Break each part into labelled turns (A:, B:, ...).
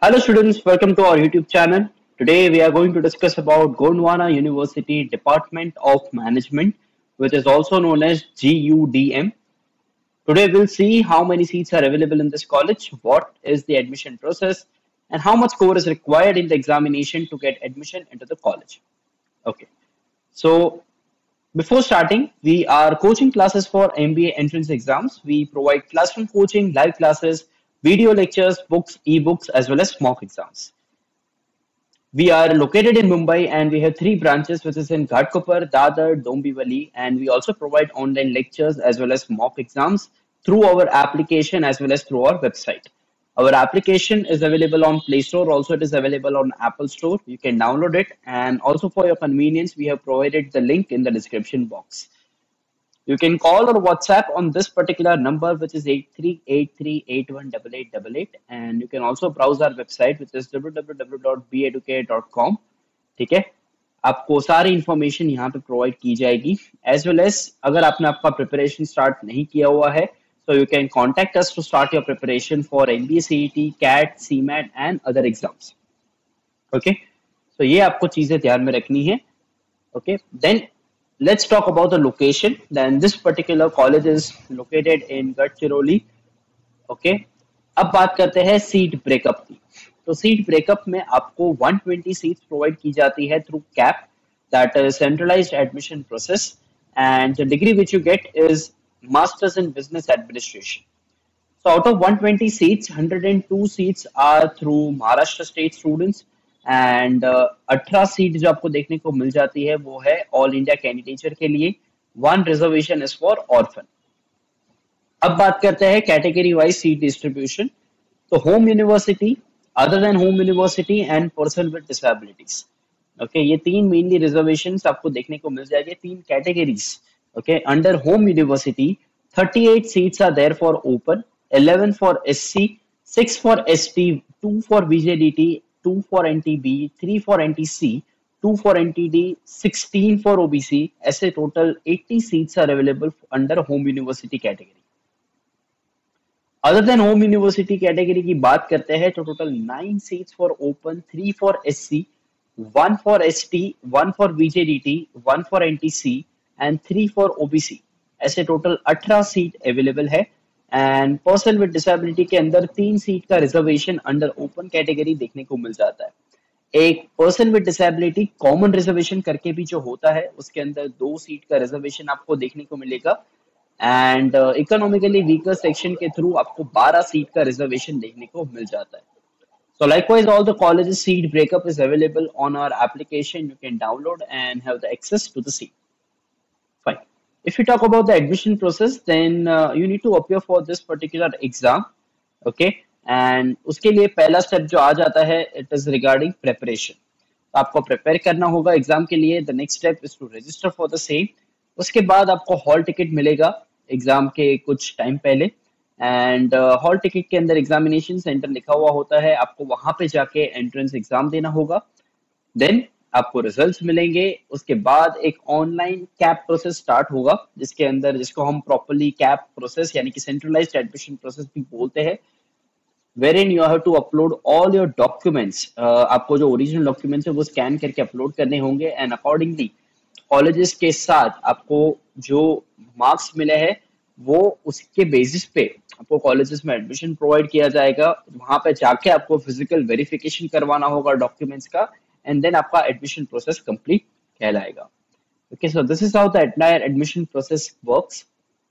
A: Hello students, welcome to our YouTube channel. Today we are going to discuss about Gondwana University Department of Management, which is also known as GUDM. Today we'll see how many seats are available in this college, what is the admission process, and how much score is required in the examination to get admission into the college. Okay, so before starting, we are coaching classes for MBA entrance exams. We provide classroom coaching, live classes, video lectures, books, ebooks, as well as mock exams. We are located in Mumbai and we have three branches, which is in Ghatkopar, Dadar, Dombivli, and we also provide online lectures as well as mock exams through our application as well as through our website. Our application is available on Play Store. Also, it is available on Apple Store. You can download it. And also for your convenience, we have provided the link in the description box. You can call or WhatsApp on this particular number, which is 8383818888, and you can also browse our website, which is www.beeducate.com. ठीक है, आपको सारी information यहाँ पे provide की जाएगी. As well as अगर आपने आपका प्रिपरेशन स्टार्ट नहीं किया हुआ है, so you can contact us to start your preparation for MBA CET, CAT, CMAT and other exams. Okay, so ये आपको चीजें ध्यान में रखनी है. Okay, then let's talk about the location. Then this particular college is located in Gadchiroli. Okay, अब बात करते हैं सीट ब्रेकअप की. तो सीट ब्रेकअप में आपको 120 सीट्स प्रोवाइड की जाती है through CAP, that is centralised admission process, and the degree which you get is masters in business administration. So out of 120 seats, 102 seats are through Maharashtra state students and 18 seat जो आपको देखने को मिल जाती है वो है ऑल इंडिया कैंडिडेचर के लिए. 1 रिजर्वेशन इज फॉर ऑर्फन. अब बात करते हैं कैटेगरी वाइज सीट डिस्ट्रीब्यूशन. तो home university, other than home university and person with disabilities. Okay, ये तीन मेनली रिजर्वेशंस आपको देखने को मिल जाएगी, तीन categories. Okay, under home university 38 seats are there for open, 11 for SC, 6 for ST, 2 for VJDT, 2 for NTB, 3 for NTC, 2 for NTD, 16 for OBC. ऐसे total 80 seats are available under home university category. Other than home university category की बात करते हैं तो total 9 seats for open, 3 for SC, 1 for ST, 1 for VJDT, 1 for NTC and 3 for OBC. ऐसे total 18 seat available है. And person with disability के अंदर 3 seat का रिजर्वेशन अंडर ओपन कैटेगरी देखने को मिल जाता है. एक person with disability common reservation करके भी जो होता है उसके अंदर 2 सीट का रिजर्वेशन आपको देखने को मिलेगा. एंड इकोनॉमिकली वीकर सेक्शन के थ्रू आपको 12 सीट का रिजर्वेशन देखने को मिल जाता है. So likewise, all the colleges seat breakup is available on our application. You can download and have the access to the seat. Fine. If you talk about the admission process, then you need to appear for this particular exam. Okay, and उसके लिए पहला step जो आ जाता है, it is regarding preparation. तो आपको prepare करना होगा एग्जाम के लिए. The next step is to register for the same. उसके बाद आपको हॉल टिकट मिलेगा एग्जाम के कुछ टाइम पहले, एंड हॉल टिकट के अंदर एग्जामिनेशन सेंटर लिखा हुआ होता है. आपको वहां पे जाके एंट्रेंस एग्जाम देना होगा. देन आपको रिजल्ट्स मिलेंगे. उसके बाद एक ऑनलाइन कैप प्रोसेस स्टार्ट होगा जिसके अंदर, जिसको हम प्रॉपर्ली कैप प्रोसेस यानी कि सेंट्रलाइज्ड एडमिशन प्रोसेस भी बोलते हैं, wherein you have to upload all your documents. आपको जो ओरिजिनल डॉक्यूमेंट्स है वो स्कैन करके अपलोड करने होंगे, एंड अकॉर्डिंगली कॉलेजेस के साथ आपको जो मार्क्स मिले हैं वो उसके बेसिस पे आपको कॉलेजेस में एडमिशन प्रोवाइड किया जाएगा. वहां पे जाके आपको फिजिकल वेरिफिकेशन करवाना होगा डॉक्यूमेंट्स का, एंड देन आपका एडमिशन प्रोसेस कंप्लीट कहलाएगा. Okay, so this is how the entire admission process works.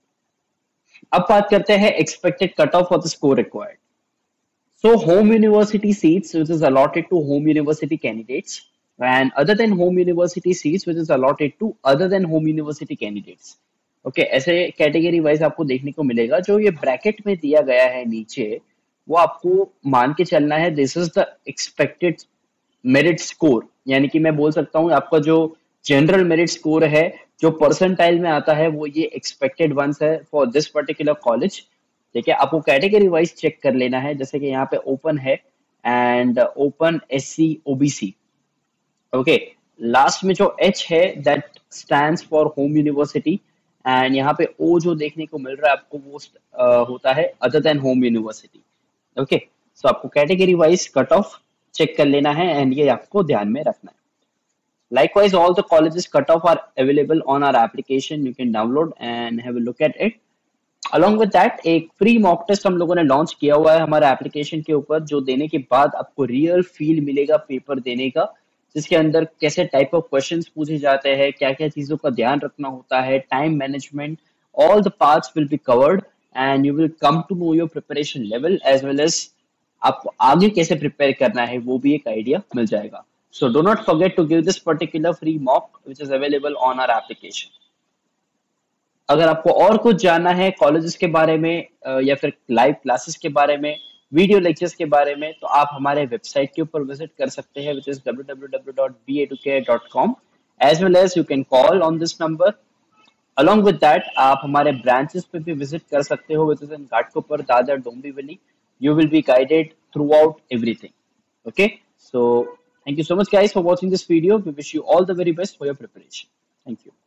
A: अब बात करते हैं expected cut off for the score required. So home university seats which is allotted to home university candidates, and other than home university seats which is allotted to other than home university candidates. Okay, ऐसे category wise आपको देखने को मिलेगा. जो ये bracket में दिया गया है नीचे, वो आपको मान के चलना है this is the expected merit score. यानी कि मैं बोल सकता हूँ आपका जो जनरल मेरिट स्कोर है जो परसेंटाइल में आता है वो ये एक्सपेक्टेड वंस है फॉर दिस पर्टिकुलर कॉलेज. ठीक है, आपको कैटेगरी वाइज चेक कर लेना है. जैसे कि यहाँ पे ओपन है and open SC OBC. Okay, last में जो H है that stands for home university, and यहाँ पे O जो देखने को मिल रहा है आपको वो होता है other than home university. Okay, so आपको category wise cut off check कर लेना है एंड ये आपको ध्यान में रखना है. Likewise, all the colleges cutoff are available on our application. You can download and have a look at it. Along with that, एक फ्री मॉक टेस्ट हम लोगों ने लॉन्च किया हुआ है हमारे एप्लीकेशन के ऊपर, जो देने के बाद आपको रियल फील मिलेगा पेपर देने का, जिसके अंदर कैसे टाइप ऑफ क्वेश्चंस पूछे जाते हैं, क्या क्या चीजों का ध्यान रखना होता है, time management, all the parts will be covered and you will come to know your preparation level as well as आपको आगे कैसे प्रिपेयर करना है वो भी एक आइडिया मिल जाएगा. So do not forget to give this particular free mock which is available on our application. अगर आपको और कुछ जानना है कॉलेजेस के बारे में या फिर लाइव क्लासेस के बारे में, वीडियो लेक्चर्स के बारे में, तो आप हमारे वेबसाइट के ऊपर विजिट कर सकते हैं which is www.beeducare.com as well as you can call on this number. Along with that, आप हमारे ब्रांचेस पे भी विजिट कर सकते हो which is in Ghatkopar, Dadar, Dombivli. You will be guided throughout everything. Okay, so thank you so much guys for watching this video. We wish you all the very best for your preparation. Thank you.